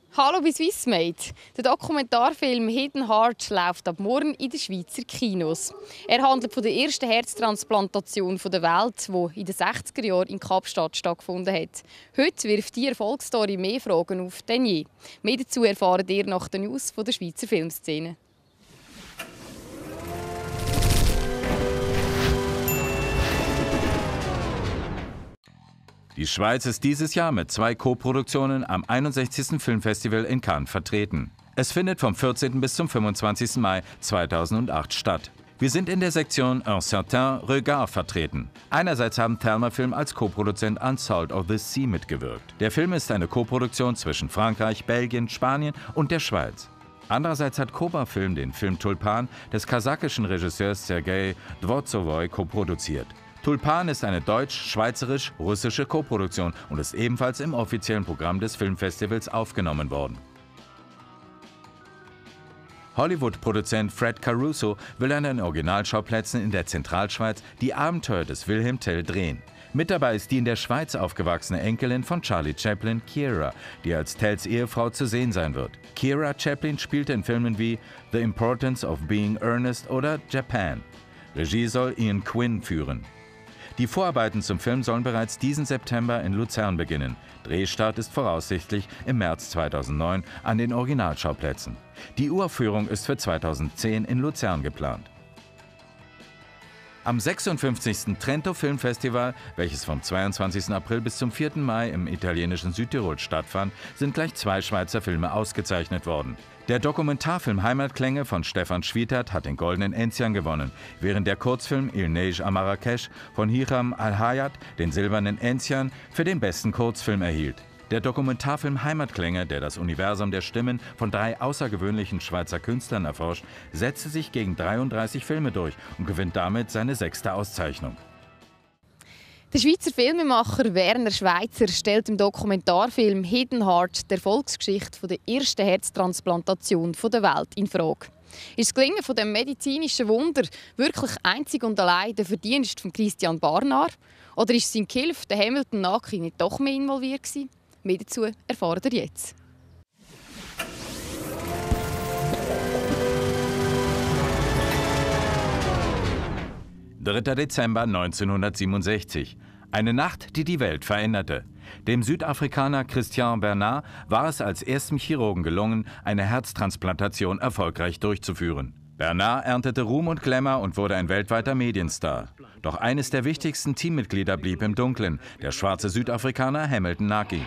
Hallo bei Swissmade. Der Dokumentarfilm «Hidden Heart» läuft ab morgen in den Schweizer Kinos. Er handelt von der ersten Herztransplantation der Welt, die in den 60er Jahren in Kapstadt stattgefunden hat. Heute wirft die Erfolgsstory mehr Fragen auf denn je. Mehr dazu erfahrt ihr nach den News der Schweizer Filmszene. Die Schweiz ist dieses Jahr mit 2 Co-Produktionen am 61. Filmfestival in Cannes vertreten. Es findet vom 14. bis zum 25. Mai 2008 statt. Wir sind in der Sektion Un certain regard vertreten. Einerseits haben Thelma Film als Co-Produzent an Salt of the Sea mitgewirkt. Der Film ist eine Co-Produktion zwischen Frankreich, Belgien, Spanien und der Schweiz. Andererseits hat Koba Film den Film Tulpan des kasachischen Regisseurs Sergei Dvorzovoy co-produziert. Tulpan ist eine deutsch-schweizerisch-russische Koproduktion und ist ebenfalls im offiziellen Programm des Filmfestivals aufgenommen worden. Hollywood-Produzent Fred Caruso will an den Originalschauplätzen in der Zentralschweiz die Abenteuer des Wilhelm Tell drehen. Mit dabei ist die in der Schweiz aufgewachsene Enkelin von Charlie Chaplin, Keira, die als Tells Ehefrau zu sehen sein wird. Keira Chaplin spielte in Filmen wie The Importance of Being Earnest oder Japan. Regie soll Ian Quinn führen. Die Vorarbeiten zum Film sollen bereits diesen September in Luzern beginnen. Drehstart ist voraussichtlich im März 2009 an den Originalschauplätzen. Die Uraufführung ist für 2010 in Luzern geplant. Am 56. Trento Filmfestival, welches vom 22. April bis zum 4. Mai im italienischen Südtirol stattfand, sind gleich 2 Schweizer Filme ausgezeichnet worden. Der Dokumentarfilm Heimatklänge von Stefan Schwietert hat den Goldenen Enzian gewonnen, während der Kurzfilm Il Neige à Marrakech von Hicham Al-Hayat den Silbernen Enzian für den besten Kurzfilm erhielt. Der Dokumentarfilm Heimatklänge, der das Universum der Stimmen von 3 außergewöhnlichen Schweizer Künstlern erforscht, setzte sich gegen 33 Filme durch und gewinnt damit seine 6. Auszeichnung. Der Schweizer Filmemacher Werner Schweizer stellt im Dokumentarfilm «Hidden Heart» die Erfolgsgeschichte der ersten Herztransplantation der Welt in Frage. Ist das Gelingen von dem medizinischen Wunder wirklich einzig und allein der Verdienst von Christian Barnard? Oder ist sein Gehilfe, der Hamilton Naki, nicht doch mehr involviert gewesen? Mehr dazu erfahrt ihr jetzt. (3. Dezember 1967). Eine Nacht, die die Welt veränderte. Dem Südafrikaner Christian Bernard war es als erstem Chirurgen gelungen, eine Herztransplantation erfolgreich durchzuführen. Bernard erntete Ruhm und Glamour und wurde ein weltweiter Medienstar. Doch eines der wichtigsten Teammitglieder blieb im Dunkeln, der schwarze Südafrikaner Hamilton Naki.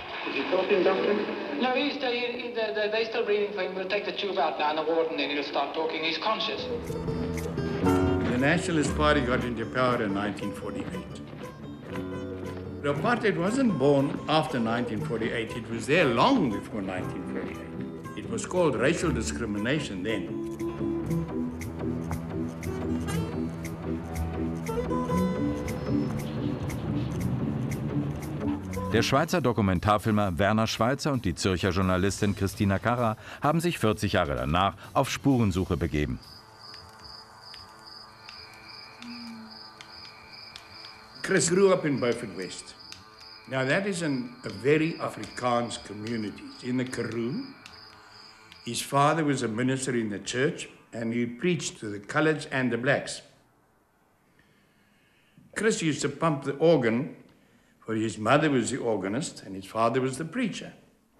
The Nationalist Party got into power in 1948. The apartheid wasn't born after 1948, it was there long before 1948. It was called racial discrimination then. Der Schweizer Dokumentarfilmer Werner Schweizer und die Zürcher Journalistin Christina Carra haben sich 40 Jahre danach auf Spurensuche begeben. Chris grew up in Beaufort West. Now that is a very Afrikaans community. It's in the Karoo. His father was a minister in the church and he preached to the coloureds and the blacks. Chris used to pump the organ, for his mother was the organist and his father was the preacher.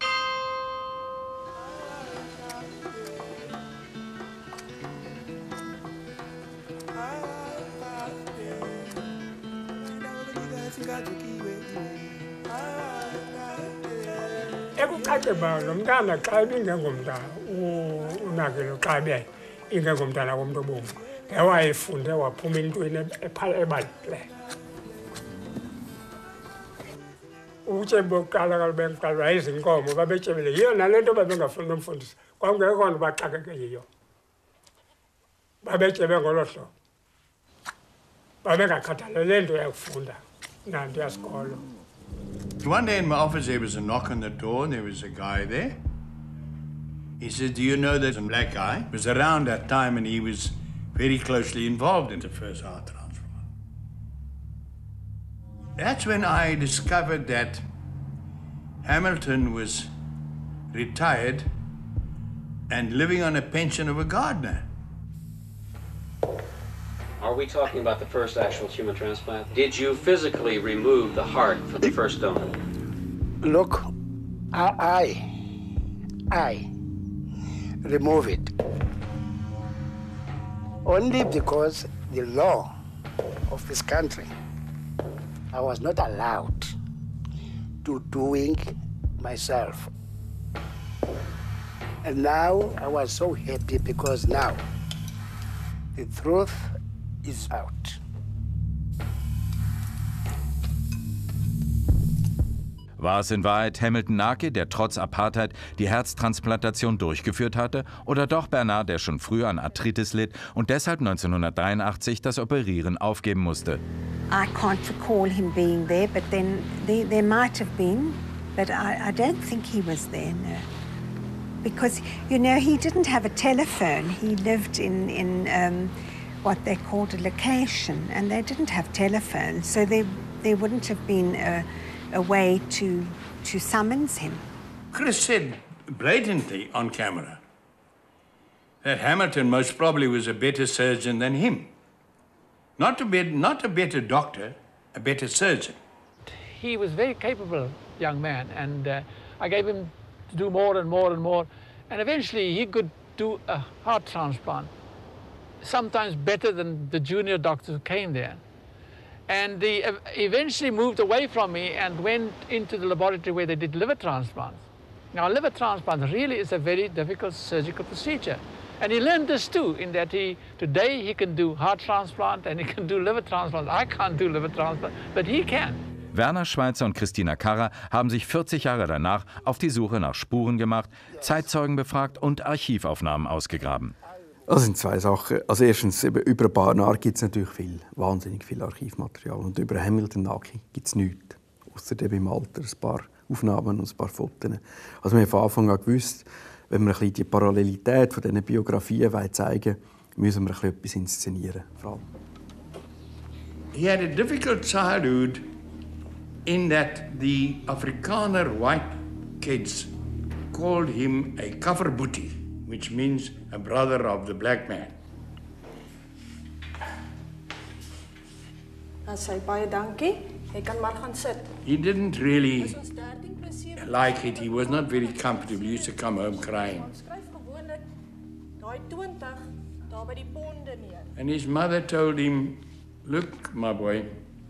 Ekucace nomntana xa ibingengomntana uNakile xa ingengomntana womntu obomvu ngewayefunde waphuma entweni ebalulekileyo. Ubutyebi bokuqala kaloku bengiqala wayezinkomo babetyebile yiyo nale nto babengafuni umfundisa kwakungekho nto baxakeke yiyo. Babetyebe ngolo hlobo babengakhathalele nto yakufunda nanto yasikolo. One day in my office there was a knock on the door and there was a guy there. He said, "Do you know there's a black guy?" He was around that time and he was very closely involved in the first heart transplant. That's when I discovered that Hamilton was retired, and living on a pension of a gardener. Are we talking about the first actual human transplant? Did you physically remove the heart for the first donor? Look, I remove it. Only because the law of this country, I was not allowed to doing myself. And now I was so happy because now the truth is out. War es in Wahrheit Hamilton Nake, der trotz Apartheid die Herztransplantation durchgeführt hatte, oder doch Bernard, der schon früh an Arthritis litt und deshalb 1983 das Operieren aufgeben musste? I can't recall him being there, but then there might have been, but I don't think he was there, no. Because, you know, he didn't have a telephone. He lived in what they called a location, and they didn't have telephones, so there wouldn't have been a way to summons him. Chris said blatantly on camera that Hamilton most probably was a better surgeon than him. Not a better doctor, a better surgeon. He was a very capable young man, and I gave him to do more and more and more, and eventually he could do a heart transplant, sometimes better than the junior doctors who came there. And he eventually moved away from me and went into the laboratory where they did liver transplants. Now, liver transplant really is a very difficult surgical procedure. And he learned this too, in that today he can do heart transplant and he can do liver transplant. I can't do liver transplant, but he can. Werner Schweitzer und Christina Karrer haben sich 40 Jahre danach auf die Suche nach Spuren gemacht, Zeitzeugen befragt und Archivaufnahmen ausgegraben. Das sind zwei Sachen. Also erstens, über Bernard gibt es natürlich wahnsinnig viel Archivmaterial. Und über Hamilton Nake gibt es nichts. Ausser im Alter ein paar Aufnahmen und ein paar Fotos. Also wir haben von Anfang an gewusst, wenn wir ein bisschen die Parallelität von diesen Biografien zeigen wollen, müssen wir etwas inszenieren. He had a difficult childhood in that the Afrikaner white kids called him a Kafferboetie, which means a brother of the black man. Sy baie dankie. Jy kan maar gaan sit. He didn't really like it. He was not very comfortable. He used to come home crying. Skryf gewoonlik daai 20 daar by die ponde neer. And his mother told him, "Look, my boy,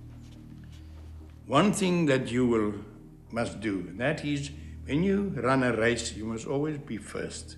one thing that you must do, and that is when you run a race, you must always be first.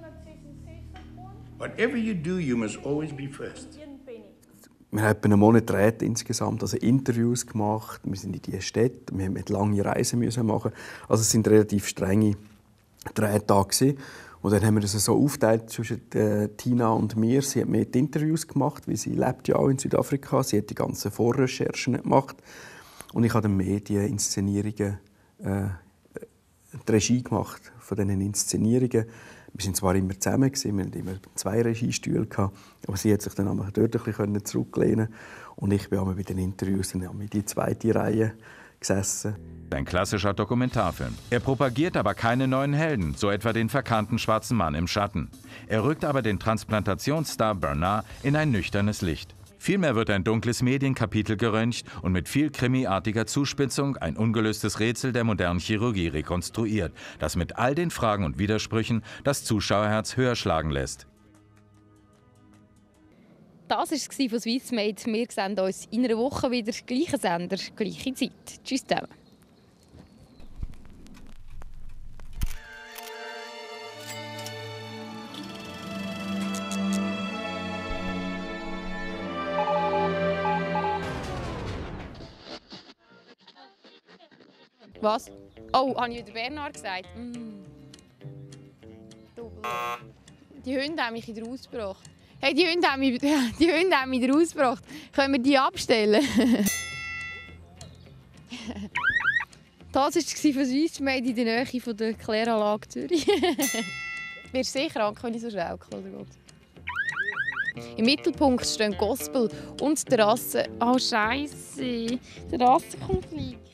Whatever you do, you must always be first." Wir haben etwa einen Monat gedreht insgesamt, also Interviews gemacht. Wir sind in diese Städte, wir mussten lange Reisen machen. Also es sind relativ strenge Drehtage. Und dann haben wir das so aufgeteilt zwischen Tina und mir. Sie hat mehr die Interviews gemacht, weil sie lebt ja auch in Südafrika. Sie hat die ganzen Vorrecherchen gemacht. Und ich habe dann mehr die Inszenierungen, die Regie gemacht von diesen Inszenierungen. Wir waren zwar immer zusammen, wir hatten immer 2 Regiestühle, aber sie hat sich dann dort ein bisschen zurücklehnen. Und ich bin bei den Interviews dann in die zweite Reihe gesessen. Ein klassischer Dokumentarfilm. Er propagiert aber keine neuen Helden, so etwa den verkannten schwarzen Mann im Schatten. Er rückt aber den Transplantationsstar Bernard in ein nüchternes Licht. Vielmehr wird ein dunkles Medienkapitel geröntgt und mit viel krimiartiger Zuspitzung ein ungelöstes Rätsel der modernen Chirurgie rekonstruiert, das mit all den Fragen und Widersprüchen das Zuschauerherz höher schlagen lässt. Das war es von Swissmade. Wir sehen uns in einer Woche wieder. Gleicher Sender, gleiche Zeit. Tschüss zusammen. Was? Oh, habe ich wieder Bernard gesagt? Die Hunde haben mich wieder ausgebracht. Hey, die Hunde haben mich wieder ausgebracht. Können wir die abstellen? Das war von Swissmade in der Nähe von der Kläranlage Zürich. Wirst du sicher krank, wenn ich so schaukel, oder Gott? Im Mittelpunkt stehen Gospel und Terrasse. Oh Scheiße, Terrassenkonflikt.